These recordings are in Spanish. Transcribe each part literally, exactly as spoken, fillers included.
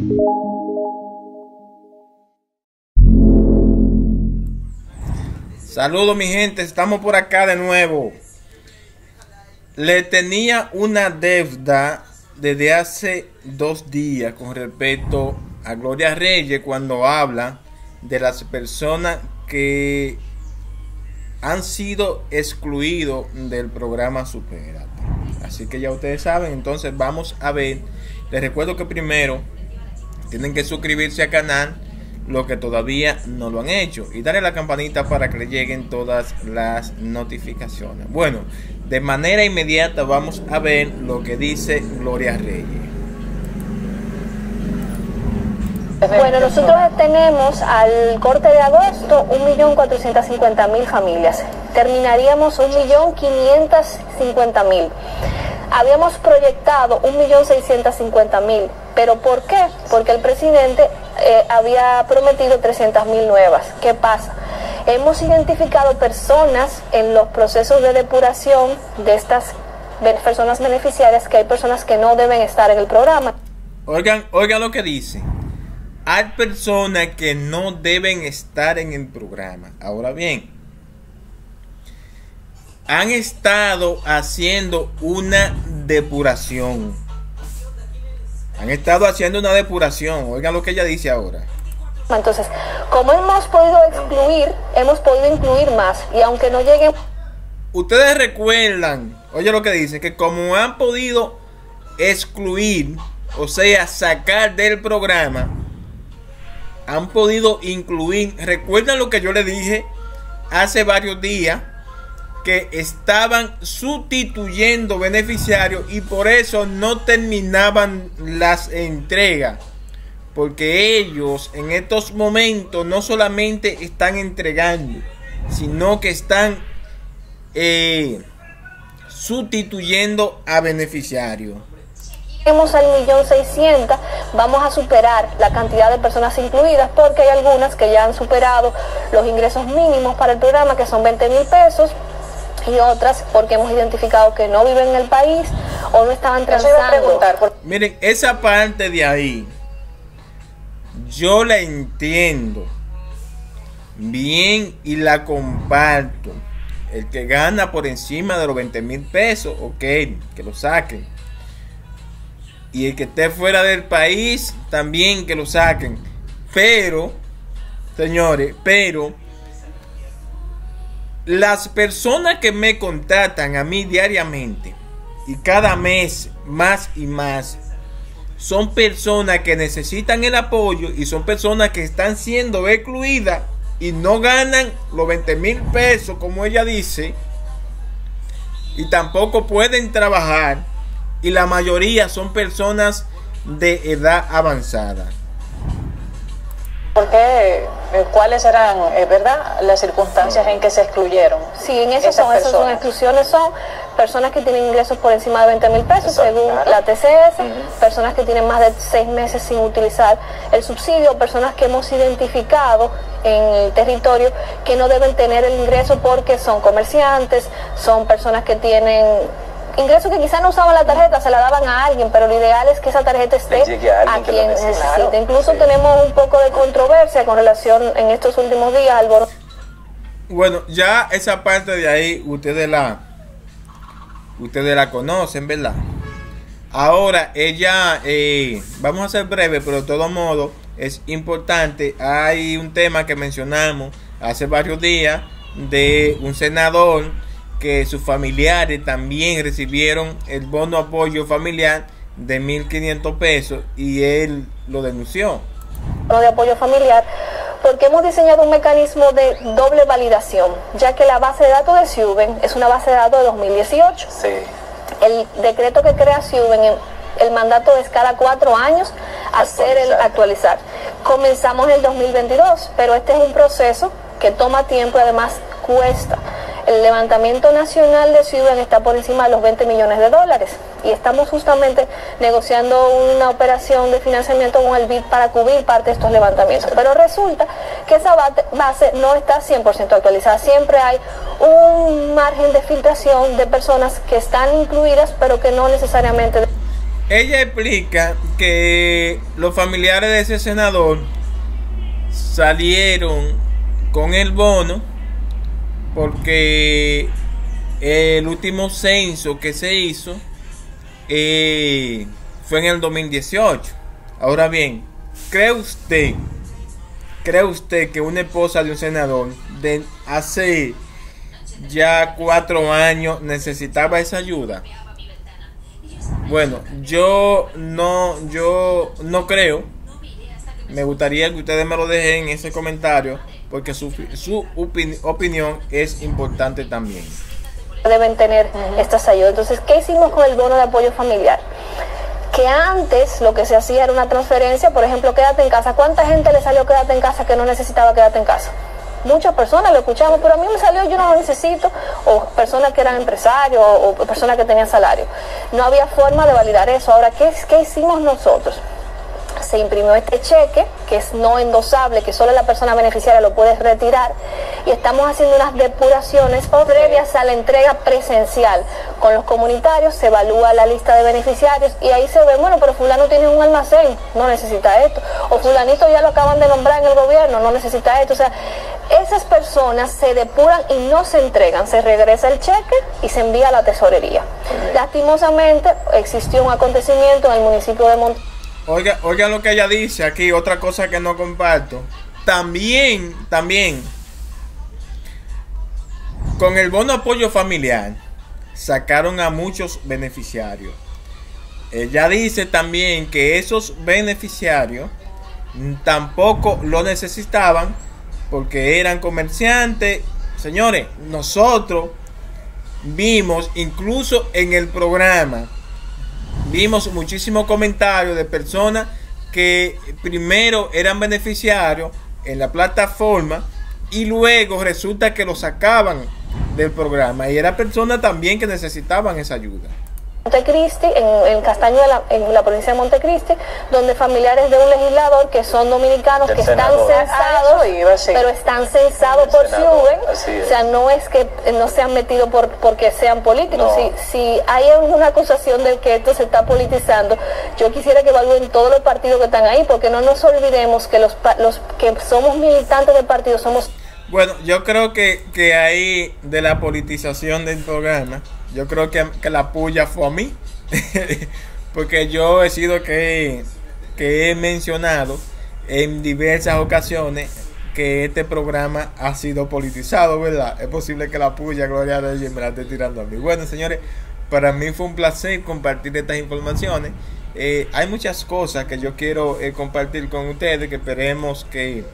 Saludos mi gente, estamos por acá de nuevo. Le tenía una deuda desde hace dos días con respecto a Gloria Reyes cuando habla de las personas que han sido excluidos del programa Supérate. Así que ya ustedes saben, entonces vamos a ver. Les recuerdo que primero tienen que suscribirse al canal, lo que todavía no lo han hecho, y darle a la campanita para que le lleguen todas las notificaciones. Bueno, de manera inmediata vamos a ver lo que dice Gloria Reyes. Bueno, nosotros tenemos al corte de agosto un millón cuatrocientos cincuenta mil familias. Terminaríamos un millón quinientos cincuenta mil. Habíamos proyectado un millón seiscientos cincuenta mil. ¿Pero por qué? Porque el presidente eh, había prometido trescientas mil nuevas. ¿Qué pasa? Hemos identificado personas en los procesos de depuración de estas personas beneficiarias, que hay personas que no deben estar en el programa. Oigan, oigan lo que dice. Hay personas que no deben estar en el programa. Ahora bien, han estado haciendo una depuración. Han estado haciendo una depuración. Oigan lo que ella dice ahora. Entonces, como hemos podido excluir, hemos podido incluir más. Y aunque no lleguen... Ustedes recuerdan, oye lo que dice, que como han podido excluir, o sea, sacar del programa, han podido incluir. ¿Recuerdan lo que yo les dije hace varios días? Que estaban sustituyendo beneficiarios y por eso no terminaban las entregas, porque ellos en estos momentos no solamente están entregando, sino que están eh, sustituyendo a beneficiarios. Lleguemos al millón seiscientos, vamos a superar la cantidad de personas incluidas, porque hay algunas que ya han superado los ingresos mínimos para el programa, que son veinte mil pesos, y otras porque hemos identificado que no viven en el país o no estaban transando. Por... Miren, esa parte de ahí yo la entiendo bien y la comparto. El que gana por encima de los veinte mil pesos, ok, que lo saquen. Y el que esté fuera del país, también que lo saquen. Pero, señores, pero las personas que me contactan a mí diariamente y cada mes más y más, son personas que necesitan el apoyo y son personas que están siendo excluidas y no ganan los veinte mil pesos como ella dice, y tampoco pueden trabajar, y la mayoría son personas de edad avanzada. ¿Por qué? ¿Cuáles eran, eh, verdad, las circunstancias en que se excluyeron? Sí, en eso son, esas son exclusiones, son personas que tienen ingresos por encima de veinte mil pesos, eso, según claro. la T C S, uh-huh. personas que tienen más de seis meses sin utilizar el subsidio, personas que hemos identificado en el territorio que no deben tener el ingreso porque son comerciantes, son personas que tienen ingresos que quizás no usaban la tarjeta, se la daban a alguien, pero lo ideal es que esa tarjeta esté a, a quien necesite. Claro. Incluso sí. tenemos un poco de controversia con relación en estos últimos días al bono. Bueno, ya esa parte de ahí ustedes la ustedes la conocen, ¿verdad? Ahora ella, eh, vamos a ser breve, pero de todo modo es importante. Hay un tema que mencionamos hace varios días de un senador que sus familiares también recibieron el bono apoyo familiar de mil quinientos pesos y él lo denunció. De apoyo familiar, porque hemos diseñado un mecanismo de doble validación, ya que la base de datos de Siuben es una base de datos de dos mil dieciocho. Sí. El decreto que crea Siuben, el mandato es cada cuatro años hacer el actualizar. Comenzamos en el dos mil veintidós, pero este es un proceso que toma tiempo y además cuesta. El levantamiento nacional de Siuben está por encima de los veinte millones de dólares y estamos justamente negociando una operación de financiamiento con el B I D para cubrir parte de estos levantamientos. Pero resulta que esa base no está cien por ciento actualizada. Siempre hay un margen de filtración de personas que están incluidas pero que no necesariamente... ella explica que los familiares de ese senador salieron con el bono porque el último censo que se hizo eh, fue en el dos mil dieciocho. Ahora bien, ¿cree usted, cree usted que una esposa de un senador de hace ya cuatro años necesitaba esa ayuda? Bueno, yo no, yo no creo. Me gustaría que ustedes me lo dejen en ese comentario, porque su, su opini opinión es importante también. Deben tener uh-huh. estas ayudas. Entonces, ¿qué hicimos con el bono de apoyo familiar? Que antes lo que se hacía era una transferencia, por ejemplo, quédate en casa. ¿Cuánta gente le salió quédate en casa que no necesitaba quédate en casa? Muchas personas lo escuchamos, pero a mí me salió, yo no lo necesito, o personas que eran empresarios, o, o personas que tenían salario. No había forma de validar eso. Ahora, ¿qué, qué hicimos nosotros? Se imprimió este cheque, que es no endosable, que solo la persona beneficiaria lo puede retirar, y estamos haciendo unas depuraciones previas a la entrega presencial. Con los comunitarios se evalúa la lista de beneficiarios y ahí se ve, bueno, pero fulano tiene un almacén, no necesita esto, o fulanito ya lo acaban de nombrar en el gobierno, no necesita esto. O sea, esas personas se depuran y no se entregan, se regresa el cheque y se envía a la tesorería. Lastimosamente existió un acontecimiento en el municipio de Monte. Oiga, oiga lo que ella dice aquí, otra cosa que no comparto. También, también, con el bono apoyo familiar, sacaron a muchos beneficiarios. Ella dice también que esos beneficiarios tampoco lo necesitaban porque eran comerciantes. Señores, nosotros vimos incluso en el programa, vimos muchísimos comentarios de personas que primero eran beneficiarios en la plataforma y luego resulta que lo sacaban del programa y eran personas también que necesitaban esa ayuda. Montecristi, en, en Castañuela, en la provincia de Montecristi, donde familiares de un legislador que son dominicanos, que están censados, pero están censados por Ciuben, o sea, no es que no se han metido por porque sean políticos. No. Si, si hay una acusación de que esto se está politizando, yo quisiera que evalúen todos los partidos que están ahí, porque no nos olvidemos que los, los que somos militantes del partido somos... Bueno, yo creo que, que ahí de la politización del programa, yo creo que, que la puya fue a mí, porque yo he sido que, que he mencionado en diversas ocasiones que este programa ha sido politizado, ¿verdad? Es posible que la puya, Gloria a Dios, me la esté tirando a mí. Bueno, señores, para mí fue un placer compartir estas informaciones. Eh, hay muchas cosas que yo quiero eh, compartir con ustedes, que esperemos que...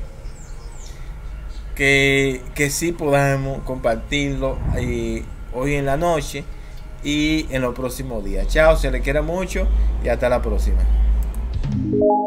Que, que sí podamos compartirlo eh, hoy en la noche y en los próximos días. Chao, se les quiere mucho y hasta la próxima.